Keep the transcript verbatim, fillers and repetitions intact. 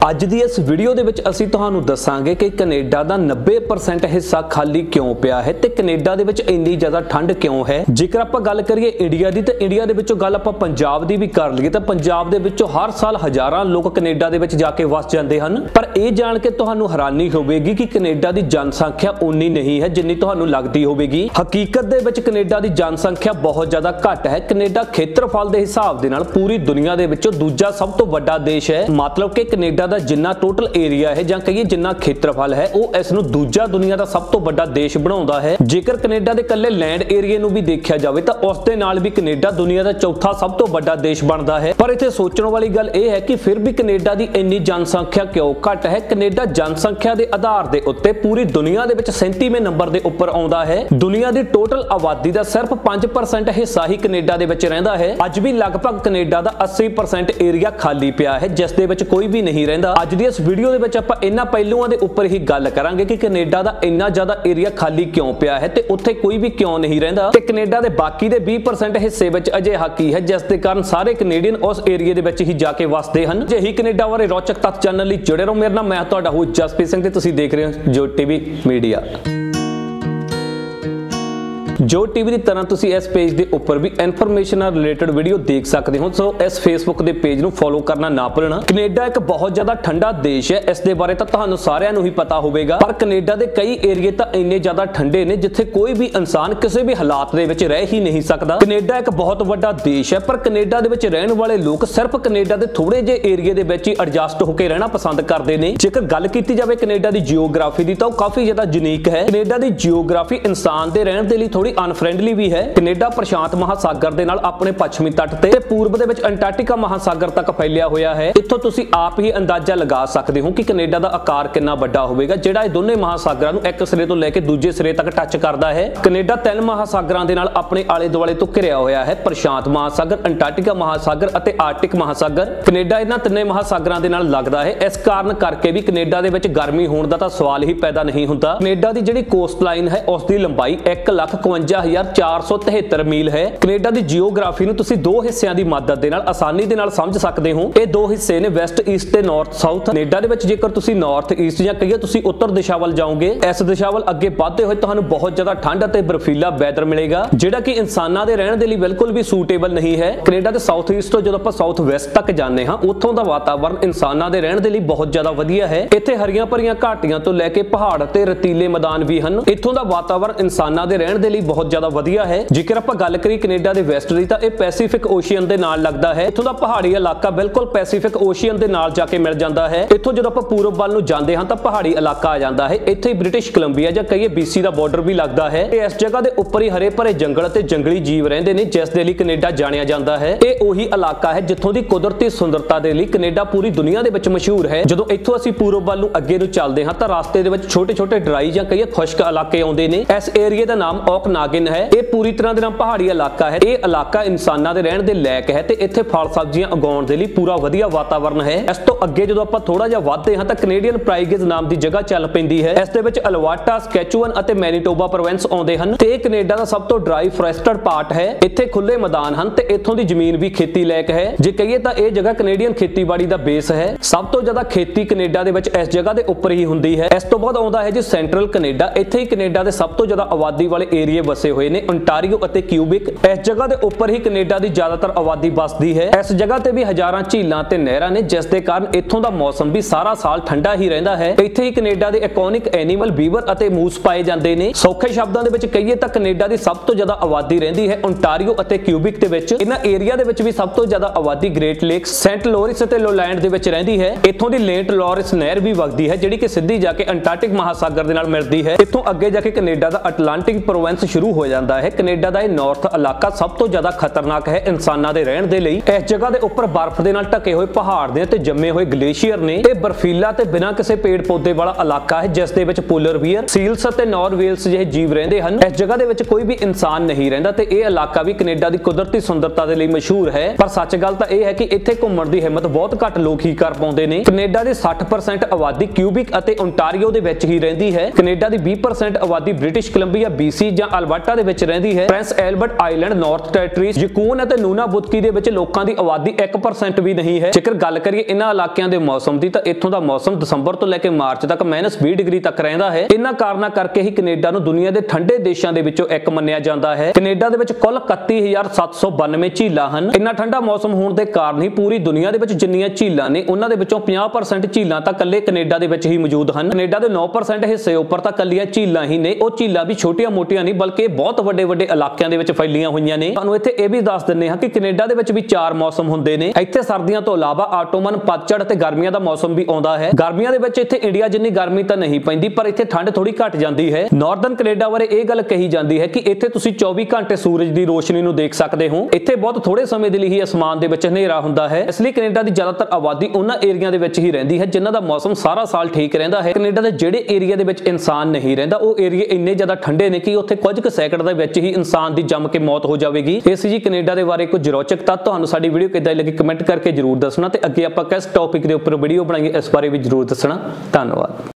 ਅੱਜ ਦੀ ਇਸ ਵੀਡੀਓ ਦੇ ਵਿੱਚ ਅਸੀਂ ਤੁਹਾਨੂੰ ਦੱਸਾਂਗੇ ਕਿ ਕੈਨੇਡਾ ਦਾ ਨੱਬੇ ਪਰਸੈਂਟ ਹਿੱਸਾ ਖਾਲੀ ਕਿਉਂ ਪਿਆ ਹੈ ਤੇ ਕੈਨੇਡਾ ਦੇ ਵਿੱਚ ਇੰਨੀ ਜ਼ਿਆਦਾ ਠੰਡ ਕਿਉਂ ਹੈ। ਜੇਕਰ ਆਪਾਂ ਗੱਲ ਕਰੀਏ ਇੰਡੀਆ ਦੀ ਤੇ ਇੰਡੀਆ ਦੇ ਵਿੱਚੋਂ ਗੱਲ ਆਪਾਂ ਪੰਜਾਬ ਦੀ ਵੀ ਕਰ ਲਈਏ ਤਾਂ ਪੰਜਾਬ ਦੇ ਵਿੱਚੋਂ ਹਰ ਸਾਲ ਹਜ਼ਾਰਾਂ ਲੋਕ ਕੈਨੇਡਾ ਦੇ ਵਿੱਚ ਜਾ ਕੇ ਵਸ ਜਾਂਦੇ ਹਨ। ਪਰ ਇਹ ਜਾਣ ਕੇ ਤੁਹਾਨੂੰ ਹੈਰਾਨੀ ਹੋਵੇਗੀ ਕਿ ਕੈਨੇਡਾ ਦੀ ਜਨਸੰਖਿਆ ਉਨੀ ਨਹੀਂ ਹੈ ਜਿੰਨੀ ਤੁਹਾਨੂੰ ਲੱਗਦੀ ਹੋਵੇਗੀ। ਹਕੀਕਤ ਦੇ ਵਿੱਚ ਕੈਨੇਡਾ ਦੀ ਜਨਸੰਖਿਆ ਬਹੁਤ ਜ਼ਿਆਦਾ ਘੱਟ ਹੈ। ਕੈਨੇਡਾ ਖੇਤਰਫਲ ਦੇ ਹਿਸਾਬ ਦੇ ਨਾਲ ਪੂਰੀ ਦੁਨੀਆ ਦੇ ਵਿੱਚੋਂ ਦੂਜਾ ਸਭ ਤੋਂ ਵੱਡਾ ਦੇਸ਼ ਹੈ। ਮਤਲਬ ਕਿ ਕੈਨੇਡਾ ਦਾ ਜਿੰਨਾ ਟੋਟਲ ਏਰੀਆ ਹੈ ਜਾਂ ਕਹੀਏ ਜਿੰਨਾ ਖੇਤਰਫਲ ਹੈ ਉਹ ਇਸ ਨੂੰ ਦੂਜਾ ਦੁਨੀਆ ਦਾ ਸਭ ਤੋਂ ਵੱਡਾ ਦੇਸ਼ ਬਣਾਉਂਦਾ ਹੈ। ਜੇਕਰ ਕੈਨੇਡਾ ਦੇ ਇਕੱਲੇ ਲੈਂਡ ਏਰੀਆ ਨੂੰ ਵੀ ਦੇਖਿਆ ਜਾਵੇ ਤਾਂ ਉਸ ਦੇ ਨਾਲ ਵੀ ਕੈਨੇਡਾ ਦੁਨੀਆ ਦਾ ਚੌਥਾ ਸਭ ਤੋਂ ਵੱਡਾ ਦੇਸ਼ ਬਣਦਾ ਹੈ। ਪਰ ਇੱਥੇ ਸੋਚਣ ਵਾਲੀ ਗੱਲ ਇਹ ਹੈ ਕਿ ਫਿਰ ਵੀ ਕੈਨੇਡਾ ਦੀ ਇੰਨੀ ਜਨਸੰਖਿਆ ਕਿਉਂ ਘੱਟ ਹੈ। ਕੈਨੇਡਾ ਜਨਸੰਖਿਆ ਦੇ ਆਧਾਰ ਦੇ ਉੱਤੇ ਪੂਰੀ ਦੁਨੀਆ ਦੇ ਵਿੱਚ ਸੈਂਤੀਵੇਂ ਨੰਬਰ ਦੇ ਉੱਪਰ ਆਉਂਦਾ ਹੈ। ਦੁਨੀਆ ਦੀ ਟੋਟਲ ਆਬਾਦੀ ਦਾ ਸਿਰਫ ਪੰਜ ਪਰਸੈਂਟ ਹਿੱਸਾ ਹੀ ਕੈਨੇਡਾ ਦੇ ਵਿੱਚ ਰਹਿੰਦਾ ਹੈ। ਅੱਜ ਵੀ ਲਗਭਗ ਕੈਨੇਡਾ ਦਾ ਅੱਸੀ ਪਰਸੈਂਟ ਏਰੀਆ ਖਾਲੀ ਪਿਆ ਹੈ ਜਿਸ ਦੇ ਵਿੱਚ ਕੋਈ ਵੀ ਨਹੀਂ ਰਹਿੰਦਾ। ਅੱਜ ਦੀ ਇਸ ਵੀਡੀਓ ਦੇ ਵਿੱਚ ਆਪਾਂ ਇਹਨਾਂ ਪਹਿਲੂਆਂ ਦੇ ਉੱਪਰ ਹੀ ਗੱਲ ਕਰਾਂਗੇ ਕਿ ਕੈਨੇਡਾ ਦਾ ਇੰਨਾ ਜ਼ਿਆਦਾ ਏਰੀਆ ਖਾਲੀ ਕਿਉਂ ਪਿਆ ਹੈ ਤੇ ਉੱਥੇ ਕੋਈ ਵੀ ਕਿਉਂ ਨਹੀਂ ਰਹਿੰਦਾ ਤੇ ਕੈਨੇਡਾ ਦੇ ਬਾਕੀ ਦੇ ਵੀਹ ਪਰਸੈਂਟ ਹਿੱਸੇ ਵਿੱਚ ਅਜਿਹਾ ਕੀ ਹੈ ਜਿਸ ਦੇ ਕਾਰਨ ਸਾਰੇ ਕੈਨੇਡੀਅਨ ਉਸ ਏਰੀਆ ਦੇ ਵਿੱਚ ਹੀ ਜਾ ਕੇ ਵਸਦੇ ਹਨ। ਜੇ ਹੀ ਕੈਨੇਡਾ ਬਾਰੇ ਰੌਚਕ ਤੱਥ ਜਾਣਨ ਲਈ ਜੁੜੇ ਰਹੋ। ਮੇਰਾ ਨਾਮ ਮੈਂ ਤੁਹਾਡਾ ਹੋਸਟ ਜਸਪ੍ਰੀਤ ਸਿੰਘ ਤੇ ਤੁਸੀਂ ਦੇਖ ਰਹੇ ਹੋ ਜੋ ਟੀਵੀ ਮੀਡੀਆ। ਜੋ ਟੀਵੀ ਦੀ ਤਰ੍ਹਾਂ ਤੁਸੀਂ ਇਸ ਪੇਜ ਦੇ ਉੱਪਰ ਵੀ ਇਨਫੋਰਮੇਸ਼ਨ ਨਾਲ ਰਿਲੇਟਡ ਵੀਡੀਓ ਦੇਖ ਸਕਦੇ ਹੋ। ਸੋ ਇਸ ਫੇਸਬੁੱਕ ਦੇ ਪੇਜ ਨੂੰ ਫੋਲੋ ਕਰਨਾ ਨਾ ਭੁੱਲਣਾ। ਕੈਨੇਡਾ ਇੱਕ ਬਹੁਤ ਜ਼ਿਆਦਾ ਠੰਡਾ ਦੇਸ਼ ਹੈ। ਇਸ ਦੇ ਬਾਰੇ ਤਾਂ ਤੁਹਾਨੂੰ ਸਾਰਿਆਂ ਨੂੰ ਹੀ ਪਤਾ ਹੋਵੇਗਾ। ਪਰ ਕੈਨੇਡਾ ਦੇ ਕਈ ਏਰੀਏ ਤਾਂ ਇੰਨੇ ਜ਼ਿਆਦਾ ਠੰਡੇ ਨੇ ਜਿੱਥੇ ਕੋਈ ਵੀ ਇਨਸਾਨ ਕਿਸੇ ਵੀ ਹਾਲਾਤ ਦੇ ਵਿੱਚ ਰਹਿ ਹੀ ਨਹੀਂ ਸਕਦਾ। ਕੈਨੇਡਾ ਇੱਕ ਬਹੁਤ ਵੱਡਾ ਦੇਸ਼ ਹੈ ਪਰ ਕੈਨੇਡਾ ਦੇ ਵਿੱਚ ਰਹਿਣ ਵਾਲੇ ਲੋਕ ਸਿਰਫ ਕੈਨੇਡਾ ਦੇ ਥੋੜੇ ਜਿਹੇ ਏਰੀਏ ਦੇ ਵਿੱਚ ਹੀ ਐਡਜਸਟ ਹੋ ਕੇ ਰਹਿਣਾ ਪਸੰਦ ਕਰਦੇ ਨੇ। ਜੇਕਰ ਗੱਲ ਕੀਤੀ ਜਾਵੇ ਕੈਨੇਡਾ ਦੀ ਜੀਓਗ੍ਰਾਫੀ ਦੀ ਤਾਂ ਉਹ ਕਾਫੀ ਜ਼ਿਆਦਾ ਯੂਨੀਕ ਹੈ। ਕੈਨੇਡਾ ਦੀ ਜੀਓਗ੍ਰਾਫੀ ਇਨਸਾਨ ਦੇ ਰਹਿਣ ਦੇ ਲਈ ਥੋੜੀ ਅਨਫ੍ਰੈਂਡਲੀ ਵੀ ਹੈ। ਕੈਨੇਡਾ ਪ੍ਰਸ਼ਾਂਤ ਮਹਾਸਾਗਰ ਦੇ ਨਾਲ ਆਪਣੇ ਪੱਛਮੀ ਤੱਟ ਤੇ ਪੂਰਬ ਦੇ ਵਿੱਚ ਅੰਟਾਰਕਟਿਕਾ ਮਹਾਸਾਗਰ ਤੱਕ ਫੈਲਿਆ ਹੋਇਆ ਹੈ। ਇੱਥੋਂ ਤੁਸੀਂ ਆਪ ਹੀ ਅੰਦਾਜ਼ਾ ਲਗਾ ਸਕਦੇ ਹੋ ਕਿ ਕੈਨੇਡਾ ਦਾ ਆਕਾਰ ਕਿੰਨਾ ਵੱਡਾ ਹੋਵੇਗਾ ਜਿਹੜਾ ਇਹ ਦੋਨੇ ਮਹਾਸਾਗਰਾਂ ਨੂੰ ਇੱਕ ਸਿਰੇ ਤੋਂ ਲੈ ਕੇ ਦੂਜੇ ਸਿਰੇ ਤੱਕ ਟੱਚ ਕਰਦਾ ਹੈ। ਕੈਨੇਡਾ ਤਿੰਨ ਮਹਾਸਾਗਰਾਂ ਦੇ ਨਾਲ ਆਪਣੇ ਆਲੇ ਦੁਆਲੇ ਤੋਂ ਘਿਰਿਆ ਹੋਇਆ ਹੈ, ਪ੍ਰਸ਼ਾਂਤ ਮਹਾਸਾਗਰ, ਅੰਟਾਰਕਟਿਕਾ ਮਹਾਸਾਗਰ ਅਤੇ ਆਰਕਟਿਕ ਮਹਾਸਾਗਰ। ਕੈਨੇਡਾ ਇਹਨਾਂ ਤਿੰਨੇ ਮਹਾਸਾਗਰਾਂ ਦੇ ਨਾਲ ਲੱਗਦਾ ਹੈ। ਇਸ ਕਾਰਨ ਕਰਕੇ ਵੀ ਕੈਨੇਡਾ ਦੇ ਵਿੱਚ ਗਰਮੀ ਹੋਣ ਦਾ ਤਾਂ ਸਵਾਲ ਹੀ ਪੈਦਾ ਨਹੀਂ ਹੁੰਦਾ। ਕੈਨੇਡਾ ਦੀ ਜਿਹੜੀ ਕੋਸਟ ਲਾਈਨ ਹੈ ਉਸ ਦੀ ਲੰਬਾਈ ਇੱਕ ਲੱਖ ਇਕਵੰਜਾ ਹਜ਼ਾਰ ਚਾਰ ਸੌ ਤਿਹੱਤਰ ਮੀਲ ਹੈ। ਕੈਨੇਡਾ ਦੀ ਜੀਓਗ੍ਰਾਫੀ ਨੂੰ ਤੁਸੀਂ ਦੋ ਹਿੱਸਿਆਂ ਦੀ ਮਦਦ ਦੇ ਨਾਲ ਆਸਾਨੀ ਦੇ ਨਾਲ ਸਮਝ ਸਕਦੇ ਹੋ। ਇਹ ਦੋ ਹਿੱਸੇ ਨੇ ਵੈਸਟ ਈਸਟ ਤੇ ਨਾਰਥ ਸਾਊਥ। ਕੈਨੇਡਾ ਦੇ ਵਿੱਚ ਜੇਕਰ ਤੁਸੀਂ ਨਾਰਥ ਈਸਟ ਜਾਂ ਕਹੀਏ ਤੁਸੀਂ ਉੱਤਰ ਦਿਸ਼ਾ ਵੱਲ ਜਾਓਗੇ, ਇਸ ਦਿਸ਼ਾ ਵੱਲ ਅੱਗੇ ਵਧਦੇ ਹੋਏ ਤੁਹਾਨੂੰ ਬਹੁਤ ਜ਼ਿਆਦਾ ਠੰਡ ਅਤੇ ਬਰਫੀਲਾ ਵੈਦਰ ਮਿਲੇਗਾ ਜਿਹੜਾ ਕਿ ਇਨਸਾਨਾਂ ਦੇ ਰਹਿਣ ਦੇ ਲਈ ਬਿਲਕੁਲ ਵੀ ਸੂਟੇਬਲ ਨਹੀਂ ਹੈ। ਕੈਨੇਡਾ ਦੇ ਸਾਊਥ ਈਸਟ ਤੋਂ ਜਦੋਂ ਆਪਾਂ ਸਾਊਥ ਵੈਸਟ ਤੱਕ ਜਾਂਦੇ ਹਾਂ ਉੱਥੋਂ ਦਾ ਵਾਤਾਵਰਣ ਇਨਸਾਨਾਂ ਦੇ ਰਹਿਣ ਦੇ ਲਈ ਬਹੁਤ ਜ਼ਿਆਦਾ ਵਧੀਆ ਹੈ। ਇੱਥੇ ਹਰੀਆਂ ਭਰੀਆਂ ਘਾਟੀਆਂ ਤੋਂ ਲੈ ਕੇ ਪਹਾੜ ਅਤੇ ਰਤੀਲੇ ਮੈਦਾਨ ਵੀ ਹਨ। ਇੱਥੋਂ ਦਾ ਵਾਤਾਵਰਣ ਇਨਸਾਨਾਂ ਦੇ ਰਹਿਣ ਦੇ ਲਈ ਬਹੁਤ ਜ਼ਿਆਦਾ ਵਧੀਆ ਹੈ। ਜੇਕਰ ਆਪਾਂ ਗੱਲ ਕਰੀ ਕੈਨੇਡਾ ਦੇ ਵੈਸਟ ਦੀ ਤਾਂ ਇਹ ਪੈਸੀਫਿਕ ਓਸ਼ੀਅਨ ਦੇ ਨਾਲ ਲੱਗਦਾ ਹੈ। ਇੱਥੋਂ ਦਾ ਪਹਾੜੀ ਇਲਾਕਾ ਬਿਲਕੁਲ ਪੈਸੀਫਿਕ ਓਸ਼ੀਅਨ ਦੇ ਨਾਲ ਜਾ ਕੇ ਮਿਲ ਜਾਂਦਾ ਹੈ। ਇੱਥੋਂ ਜਦੋਂ ਆਪਾਂ ਪੂਰਬ ਵੱਲ ਨੂੰ ਜਾਂਦੇ ਹਾਂ ਤਾਂ ਪਹਾੜੀ ਇਲਾਕਾ ਆ ਜਾਂਦਾ ਹੈ। ਇੱਥੇ ਹੀ ਬ੍ਰਿਟਿਸ਼ ਕੋਲੰਬੀਆ ਜਾਂ ਕਹੀਏ ਬੀਸੀ ਦਾ ਬਾਰਡਰ ਵੀ ਲੱਗਦਾ ਹੈ ਤੇ ਇਸ ਜਗ੍ਹਾ ਦੇ ਉੱਪਰ ਹੀ ਹਰੇ ਭਰੇ ਜੰਗਲ ਅਤੇ ਜੰਗਲੀ ਜੀਵ ਰਹਿੰਦੇ ਨੇ ਜਿਸ ਦੇ ਲਈ ਕੈਨੇਡਾ ਜਾਣਿਆ ਜਾਂਦਾ ਹੈ। ਇਹ ਉਹੀ ਇਲਾਕਾ ਹੈ ਜਿੱਥੋਂ ਦੀ ਕੁਦਰਤੀ ਸੁੰਦਰਤਾ ਦੇ ਲਈ ਕੈਨੇਡਾ ਪੂਰੀ ਦੁਨੀਆ ਦੇ ਵਿੱਚ ਮਸ਼ਹੂਰ ਹੈ। ਜਦੋਂ ਇੱਥੋਂ ਅਸੀਂ ਪੂਰਬ ਵੱਲ ਨੂੰ ਅੱਗੇ ਨੂੰ ਚੱਲਦੇ ਹਾਂ ਤਾਂ ਰਸਤੇ ਦੇ ਵਿੱਚ ਛੋਟੇ ਛੋਟੇ ਡਰਾਈ ਜਾਂ ਕਹੀਏ ਖੁਸ਼ਕ ਇਲਾਕੇ ਆਉਂਦੇ ਨੇ। ਇਸ ਏਰੀਏ ਦਾ ਨਾਮ ਔਕਨਾਗਨ ਹੈ। ਇਹ ਪੂਰੀ ਤਰ੍ਹਾਂ ਦੇ ਨਾਲ ਪਹਾੜੀ ਇਲਾਕਾ ਹੈ। ਇਹ ਇਲਾਕਾ ਇਨਸਾਨਾਂ ਦੇ ਰਹਿਣ ਦੇ ਲਾਇਕ ਹੈ ਤੇ ਇੱਥੇ ਫਲ ਸਬਜ਼ੀਆਂ ਉਗਾਉਣ ਦੇ ਲਈ ਪੂਰਾ ਵਧੀਆ ਵਾਤਾਵਰਣ ਹੈ। ਇਸ ਤੋਂ ਅੱਗੇ ਜਦੋਂ ਆਪਾਂ ਥੋੜਾ ਜਿਹਾ ਵੱਧਦੇ ਹਾਂ ਤਾਂ ਕੈਨੇਡੀਅਨ ਪ੍ਰਾਈਗੇਜ ਨਾਮ ਦੀ ਜਗ੍ਹਾ ਚੱਲ ਪੈਂਦੀ ਹੈ। ਇਸ ਦੇ ਵਿੱਚ ਅਲਬਰਟਾ, ਸਕੈਚੂਅਨ ਅਤੇ ਮੈਨੀਟੋਬਾ ਪ੍ਰੋਵਿੰਸ ਆਉਂਦੇ ਹਨ ਤੇ ਇਹ ਕੈਨੇਡਾ ਦਾ ਸਭ ਤੋਂ ਡਰਾਈ ਫੋਰੈਸਟਡ ਪਾਰਟ ਹੈ। ਇੱਥੇ ਖੁੱਲੇ ਮੈਦਾਨ ਹਨ ਤੇ ਇੱਥੋਂ ਦੀ ਜ਼ਮੀਨ ਵੀ ਖੇਤੀ ਲਾਇਕ ਹੈ। ਜੇ ਕਹੀਏ ਤਾਂ ਇਹ ਜਗ੍ਹਾ ਕੈਨੇਡੀਅਨ ਖੇਤੀਬਾੜੀ ਦਾ ਬੇਸ ਹੈ। ਸਭ ਤੋਂ ਜ਼ਿਆਦਾ ਖੇਤੀ ਕੈਨੇਡਾ ਦੇ ਵਿੱਚ ਇਸ ਜਗ੍ਹਾ ਦੇ ਉੱਪਰ ਹੀ ਹੁੰਦੀ ਹੈ। ਇਸ ਤੋਂ ਬਾਅਦ ਆਉਂਦਾ ਹੈ ਜੀ ਸੈਂਟਰਲ ਕੈਨੇਡਾ। ਇੱਥੇ ਹੀ ਕੈਨੇਡਾ ਦੇ ਸਭ ਤੋਂ ਜ਼ਿਆਦਾ ਆਬਾਦੀ ਵਾਲੇ ਏਰੀਏ ਵਸੇ ਹੋਏ ਨੇ, ਓਨਟਾਰੀਓ ਅਤੇ ਕਿਊਬਿਕ। ਇਸ ਜਗ੍ਹਾ ਦੇ ਉੱਪਰ ਹੀ ਕੈਨੇਡਾ ਦੀ ਜ਼ਿਆਦਾਤਰ ਆਬਾਦੀ ਵਸਦੀ ਹੈ। ਇਸ ਜਗ੍ਹਾ ਤੇ ਵੀ ਹਜ਼ਾਰਾਂ ਝੀਲਾਂ ਤੇ ਨਹਿਰਾਂ ਨੇ ਜਿਸ ਦੇ ਕਾਰਨ ਇੱਥੋਂ ਦਾ ਮੌਸਮ ਵੀ ਸਾਰਾ ਸਾਲ ਠੰਡਾ ਹੀ ਰਹਿੰਦਾ ਹੈ। ਇੱਥੇ ਹੀ ਕੈਨੇਡਾ ਦੇ ਇਕੋਨਿਕ ਐਨੀਮਲ ਬੀਵਰ ਅਤੇ ਮੂਸ ਪਾਏ ਜਾਂਦੇ ਨੇ। ਸੌਖੇ ਸ਼ਬਦਾਂ ਦੇ ਵਿੱਚ ਕਹੀਏ ਤਾਂ ਕੈਨੇਡਾ ਦੀ ਸਭ ਤੋਂ ਜ਼ਿਆਦਾ ਆਬਾਦੀ ਰਹਿੰਦੀ ਹੈ ਓਨਟਾਰੀਓ ਅਤੇ ਕਿਊਬਿਕ ਦੇ ਵਿੱਚ। ਇਹਨਾਂ ਏਰੀਆ ਦੇ ਵਿੱਚ ਵੀ ਸਭ ਤੋਂ ਜ਼ਿਆਦਾ ਆਬਾਦੀ ਗ੍ਰੇਟ ਲੇਕਸ, ਸੈਂਟ ਲੋਰਿਸ ਅਤੇ ਲੋਲੈਂਡ ਦੇ ਵਿੱਚ ਰਹਿੰਦੀ ਹੈ। ਇੱਥੋਂ ਦੀ ਸੇਂਟ ਲੋਰਿਸ ਨਹਿਰ ਵੀ ਵਗਦੀ ਹੈ ਜਿਹੜੀ ਕਿ ਸਿੱਧੀ ਜਾ ਕੇ ਅੰਟਾਰਕਟਿਕ ਮਹਾਸਾਗਰ ਦੇ ਨਾਲ ਮਿਲਦੀ ਹੈ। ਇੱਥੋਂ ਅੱਗੇ ਜਾ ਕੇ ਕੈਨੇਡਾ ਦਾ ਅਟਲਾਂਟਿਕ ਪ੍ਰੋਵਿੰਸ ਸ਼ੁਰੂ ਹੋ ਜਾਂਦਾ ਹੈ। ਕੈਨੇਡਾ ਦਾ ਇਹ ਨਾਰਥ ਇਲਾਕਾ ਸਭ ਤੋਂ ਜ਼ਿਆਦਾ ਖਤਰਨਾਕ ਹੈ ਇਨਸਾਨਾਂ ਦੇ ਰਹਿਣ ਦੇ ਲਈ। ਇਸ ਜਗ੍ਹਾ ਦੇ ਉੱਪਰ ਬਰਫ਼ ਦੇ ਨਾਲ ਢਕੇ ਹੋਏ ਪਹਾੜ ਦੇ ਤੇ ਜੰਮੇ ਹੋਏ ਗਲੇਸ਼ੀਅਰ ਨੇ। ਇਹ ਬਰਫੀਲਾ ਤੇ ਬਿਨਾਂ ਕਿਸੇ ਪੇੜ ਪੌਦੇ ਵਾਲਾ ਇਲਾਕਾ ਹੈ ਜਿਸ ਦੇ ਵਿੱਚ ਪੋਲਰ ਬੀਅਰ, ਸੀਲਸ ਅਤੇ ਨੌਰਵੇਲਸ ਜਿਹੇ ਜੀਵ ਰਹਿੰਦੇ ਹਨ। ਇਸ ਜਗ੍ਹਾ ਦੇ ਵਿੱਚ ਕੋਈ ਵੀ ਇਨਸਾਨ ਨਹੀਂ ਰਹਿੰਦਾ ਤੇ ਇਹ ਇਲਾਕਾ ਵੀ ਕੈਨੇਡਾ ਦੀ ਕੁਦਰਤੀ ਸੁੰਦਰਤਾ ਦੇ ਲਈ ਮਸ਼ਹੂਰ ਹੈ। ਪਰ ਸੱਚ ਗੱਲ ਤਾਂ ਇਹ ਹੈ ਕਿ ਇੱਥੇ ਘੁੰਮਣ ਦੀ ਹਿੰਮਤ ਬਹੁਤ ਘੱਟ ਲੋਕ ਹੀ ਕਰ ਪਾਉਂਦੇ ਨੇ। ਕੈਨੇਡਾ ਦੀ ਸੱਠ ਪਰਸੈਂਟ ਆਬਾਦੀ ਕਿਊਬਿਕ ਅਤੇ ਓਨਟਾਰੀਓ ਦੇ ਵਿੱਚ ਹੀ ਰਹਿੰਦੀ ਹੈ। ਕੈਨੇਡਾ ਦੀ ਵੀਹ ਪਰਸੈਂਟ ਆਬਾਦੀ ਬ੍ਰਿਟਿਸ਼ ਕੋਲੰਬੀਆ, ਬੀਸੀ ਜਾਂ ਅਲਬਰਟਾ ਦੇ ਵਿੱਚ ਰਹਿੰਦੀ ਹੈ। Prince Albert island, north territories, Yukon ਅਤੇ ਨੂਨਾਬੁਤਕੀ ਦੇ ਵਿੱਚ ਲੋਕਾਂ ਦੀ ਆਬਾਦੀ ਇੱਕ ਪਰਸੈਂਟ ਵੀ ਨਹੀਂ ਹੈ। ਜੇਕਰ ਗੱਲ ਕਰੀਏ ਇਹਨਾਂ ਇਲਾਕਿਆਂ ਦੇ ਮੌਸਮ ਦੀ ਤਾਂ ਇੱਥੋਂ ਦਾ ਮੌਸਮ ਦਸੰਬਰ ਤੋਂ ਲੈ ਕੇ ਮਾਰਚ ਤੱਕ ਮਾਈਨਸ ਵੀਹ ਡਿਗਰੀ ਤੱਕ ਰਹਿੰਦਾ ਹੈ। ਇਹਨਾਂ ਕਾਰਨਾਂ ਕਰਕੇ ਹੀ ਕੈਨੇਡਾ ਨੂੰ ਦੁਨੀਆ ਦੇ ਠੰਡੇ ਦੇਸ਼ਾਂ ਦੇ ਵਿੱਚੋਂ ਇੱਕ ਮੰਨਿਆ ਜਾਂਦਾ ਹੈ। ਕੈਨੇਡਾ ਦੇ ਵਿੱਚ ਕੁੱਲ ਇਕੱਤੀ ਹਜ਼ਾਰ ਸੱਤ ਸੌ ਬਾਨਵੇਂ ਝੀਲਾਂ ਹਨ। ਇੰਨਾ ਠੰਡਾ ਮੌਸਮ ਹੋਣ ਦੇ ਕਾਰਨ ਹੀ ਪੂਰੀ ਦੁਨੀਆ ਦੇ ਵਿੱਚ ਜਿੰਨੀਆਂ ਝੀਲਾਂ ਨੇ ਉਹਨਾਂ ਦੇ ਵਿੱਚੋਂ ਪੰਜਾਹ ਪਰਸੈਂਟ ਝੀਲਾਂ ਤਾਂ ਇਕੱਲੇ ਕੈਨੇਡਾ ਦੇ ਵਿੱਚ ਹੀ ਮੌਜੂਦ ਹਨ। ਕੈਨੇਡਾ ਦੇ ਨੌ ਪਰਸੈਂਟ ਹਿੱਸੇ ਉੱਪਰ ਤਾਂ ਕੱਲੀਆਂ ਝੀਲਾਂ ਹੀ ਨੇ। ਉਹ ਝੀਲਾਂ ਵੀ ਛੋਟੀਆਂ-ਮੋਟੀਆਂ ਨਹੀਂ ਬਲਕਿ ਬਹੁਤ ਵੱਡੇ-ਵੱਡੇ ਇਲਾਕਿਆਂ ਦੇ ਵਿੱਚ ਫੈਲੀਆਂ ਹੋਈਆਂ ਨੇ। ਤੁਹਾਨੂੰ ਇੱਥੇ ਇਹ ਵੀ ਦੱਸ ਦਿੰਨੇ ਹਾਂ ਕਿ ਕੈਨੇਡਾ ਦੇ ਵਿੱਚ ਵੀ ਚਾਰ ਮੌਸਮ ਹੁੰਦੇ ਨੇ। ਇੱਥੇ ਸਰਦੀਆਂ ਤੋਂ ਇਲਾਵਾ ਆਟੋਮਨ, ਪਤਝੜ ਤੇ ਗਰਮੀਆਂ ਦਾ ਮੌਸਮ ਵੀ ਆਉਂਦਾ ਹੈ। ਗਰਮੀਆਂ ਦੇ ਵਿੱਚ ਇੱਥੇ ਇੰਡੀਆ ਜਿੰਨੀ ਗਰਮੀ ਤਾਂ ਨਹੀਂ ਪੈਂਦੀ ਪਰ ਇੱਥੇ ਠੰਡ ਥੋੜੀ ਘਟ ਜਾਂਦੀ ਹੈ। ਨਾਰਥਰਨ ਕੈਨੇਡਾ ਬਾਰੇ ਇਹ ਗੱਲ ਕਹੀ ਜਾਂਦੀ ਹੈ ਕਿ ਇੱਥੇ ਤੁਸੀਂ ਚੌਵੀ ਘੰਟੇ ਸੂਰਜ ਦੀ ਰੋਸ਼ਨੀ ਨੂੰ ਦੇਖ ਸਕਦੇ ਹੋ। ਇੱਥੇ ਬਹੁਤ ਥੋੜੇ ਸਮੇਂ ਦੇ ਲਈ ਹੀ ਅਸਮਾਨ ਦੇ ਵਿੱਚ ਹਨੇਰਾ ਹੁੰਦਾ ਹੈ। ਇਸ ਲਈ ਕੈਨੇਡਾ ਦੀ ਜ਼ਿਆਦਾਤਰ ਆਬਾਦੀ ਉਹਨਾਂ ਏਰੀਆ ਦੇ ਵਿੱਚ ਹੀ ਰਹਿੰਦੀ ਹੈ ਜਿਨ੍ਹਾਂ ਦਾ ਮੌਸਮ ਸਾਰਾ ਸਾਲ ਠੀਕ ਰਹਿੰਦਾ ਹੈ। ਕੈਨੇਡਾ ਦੇ ਜਿਹੜੇ ਏਰੀਆ ਦੇ ਵਿੱਚ ਇਨਸਾਨ ਨਹੀਂ ਰਹਿੰਦਾ ਉਹ ਏਰੀਆ ਇੰਨੇ ਜ਼ਿਆਦਾ ਠੰਡੇ ਨੇ ਕਿ ਉੱਥੇ ਕੁਝ ਕੁ ਸੈਕਿੰਡ ਦੇ ਵਿੱਚ ਹੀ ਇਨਸਾਨ ਦੀ ਜੰਮ ਕੇ ਮੌਤ ਹੋ ਜਾਵੇਗੀ। ਇਸ ਜੀ ਕੈਨੇਡਾ ਦੇ ਬਾਰੇ ਕੁਝ ਰੋਚਕ ਤੱਥ ਤੁਹਾਨੂੰ ਸਾਡੀ ਵੀਡੀਓ ਕਿੱਦਾਂ ਲੱਗੀ ਕਮੈਂਟ ਕਰਕੇ ਜਰੂਰ ਦੱਸਣਾ ਤੇ ਅੱਗੇ ਆਪਾਂ ਕਿਸ ਟੌਪਿਕ ਦੇ ਉੱਪਰ ਵੀਡੀਓ ਬਣਾਈਏ ਇਸ ਬਾਰੇ ਵੀ ਜਰੂਰ ਦੱਸਣਾ। ਧੰਨਵਾਦ।